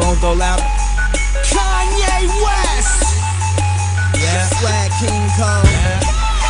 on, go loud. Kanye West. Yeah. Swag King Cole. Yeah.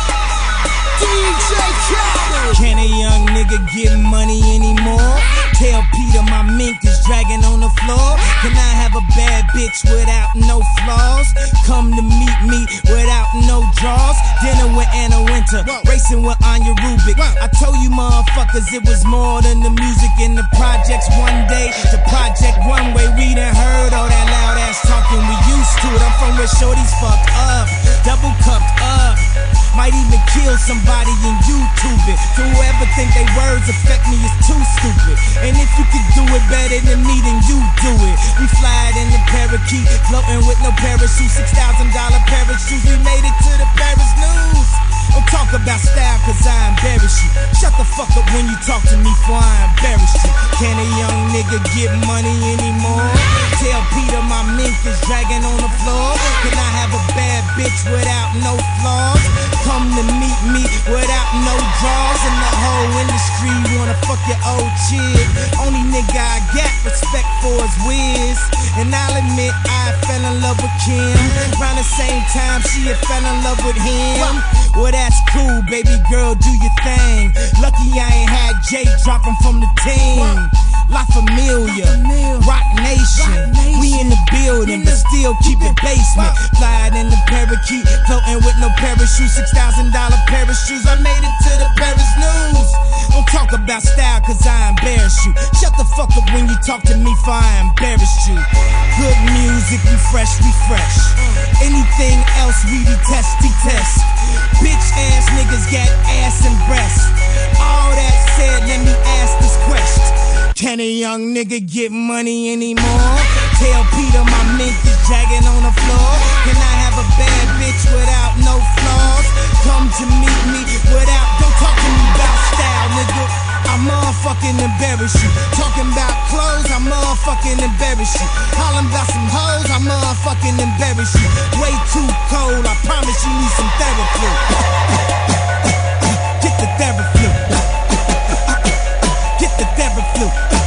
DJ Khaled. Can a young nigga get money anymore? Tell Peter my mink is dragging on the floor. Can I have a bad bitch without no flaws? Come to meet me without no draws. Dinner with Anna Winter, racing with Anya Rubik. I told you motherfuckers it was more than the music in the projects. One day, the project one way. We done heard all that loud ass talking, we used to it. I'm from where shorties fucked up, double cupped up. Might even kill somebody and YouTube it. To whoever think they words affect me is too stupid. And if you could do it better than me, then you do it. We fly in the parakeet, floating with no parachute. $6,000 parachutes, we made it to the Paris news. Don't talk about style cause I embarrass you. Shut the fuck up when you talk to me before I embarrass you. Can a young nigga get money anymore? Tell Peter my mink is dragging on the floor. Can I have a bad bitch without no flaws? Come to meet me without no draws. And the whole industry wanna fuck your old chick. Only nigga I got respect for is Wiz. And I'll admit I fell in love with Kim. Around the same time she had fell in love with him. Well that's cool, baby girl, do your thing. Lucky I ain't had Jay dropping from the team. La Familia, Rock Nation. We in the building, but still keep it basement. Flying in the parakeet, floating with no parachute. $6,000 parachutes, I made it to the Paris news. Don't talk about style cause I embarrass you. Shut the fuck up when you talk to me for I embarrass you. Good music, we fresh, we fresh. Anything else we detest, detest. Bitch ass niggas got ass and breasts. All that said, let me ask this question. Can a young nigga get money anymore? Tell Peter my mink is dragging on the floor. Can I have a bad bitch without no flaws? Come to meet me without, don't talk to me about style, nigga. I motherfucking embarrass you. Talking about clothes, I motherfucking embarrass you. Hollin' about some hoes, I motherfucking embarrass you. Way too cold, I promise you need some therapy. Get the therapy. Get the therapy.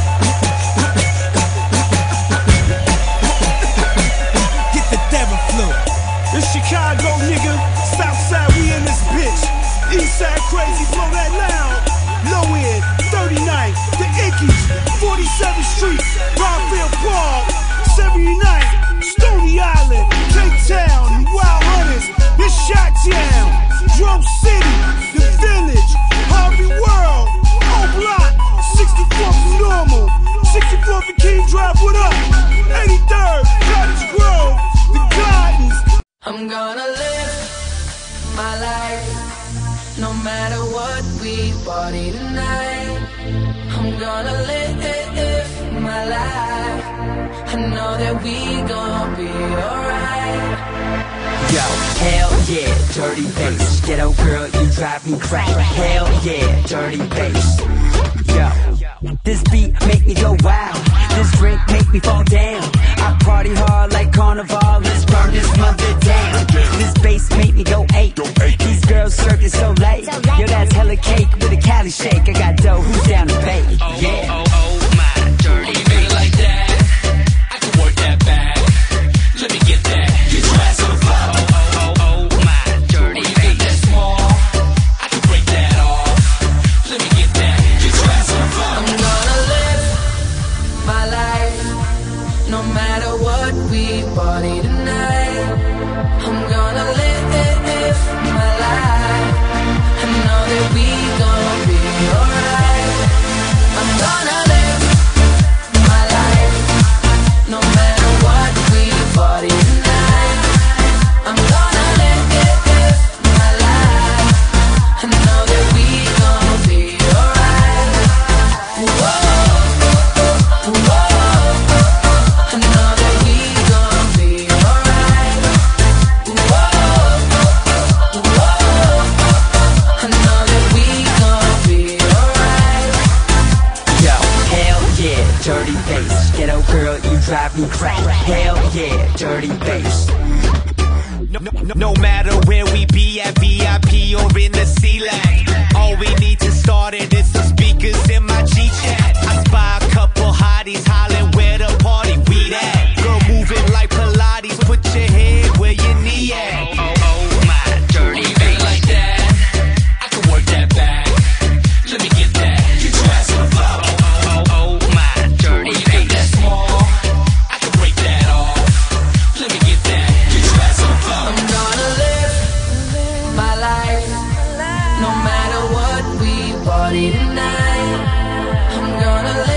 Get the therapy. It's Chicago, nigga. Southside, we in this bitch. Eastside crazy, blow that loud. Low end, 39th, the Ickies, 47th Street, Rockville Park, 79th, Stony Island, Cape Town, Wild Hunters, it's Chi-Town, Drum City, The Village, Harvey World, O-Block, 64th Normal, 64th and King Drive, what up? 83rd, Cottage Grove, The Gardens. I'm gonna live my life, no matter what we party tonight. I'm gonna live my life. I know that we gon' be alright. Yo, hell yeah, dirty bass. Ghetto girl, you drive me crazy. Hell yeah, dirty bass. Yo, this beat make me go wild. This drink make me fall down. I party hard like carnival. Let's burn this mother down. This bass make me go ape. These girls circus so late. Yo, that's hella cake with a Cali shake. I got dough, who's down to pay? Yeah. Oh, my dirty bass. Like that, I can work that back. Let me get that. Get your ass on the floor. Oh, my dirty bass. That small, I can break that off. Let me get that. Get your ass on the floor. I'm gonna live my life, no matter what we party tonight. I'm gonna live my life. I know that we gon' be alright. I'm gonna live my life, no matter what we party tonight. I'm gonna live my life. I know that we gon' be alright. Whoa, whoa. I know that we gon' be alright. Whoa, whoa. I know that we gon' be alright. Yo, hell yeah, dirty bass. Ghetto girl, you drive me crazy. Hell yeah, dirty bass. No matter where we be at VIP or in the C-Lag, all we need to start it is some speakers in my G-Chat. I spy a couple hotties hollering where the party we at. party tonight. I'm gonna